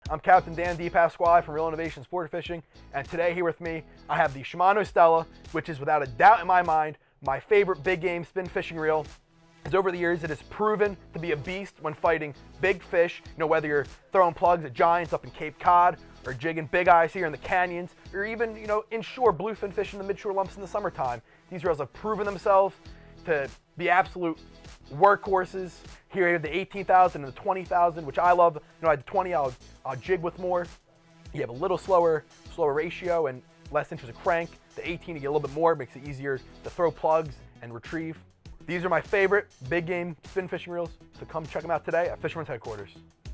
I'm Captain Dan DePasquale from Reel Innovation Sportfishing, and today here with me, I have the Shimano Stella, which is without a doubt in my mind, my favorite big game spin fishing reel. As over the years, it has proven to be a beast when fighting big fish, whether you're throwing plugs at giants up in Cape Cod, or jigging big eyes here in the canyons, or even, inshore bluefin fishing the midshore lumps in the summertime. These reels have proven themselves to be absolute workhorses. Here you have the 18,000 and the 20,000, which I love. I had the 20, I'll jig with more. You have a little slower ratio and less inches of crank. The 18, you get a little bit more, makes it easier to throw plugs and retrieve. These are my favorite big game spin fishing reels, so come check them out today at Fisherman's Headquarters.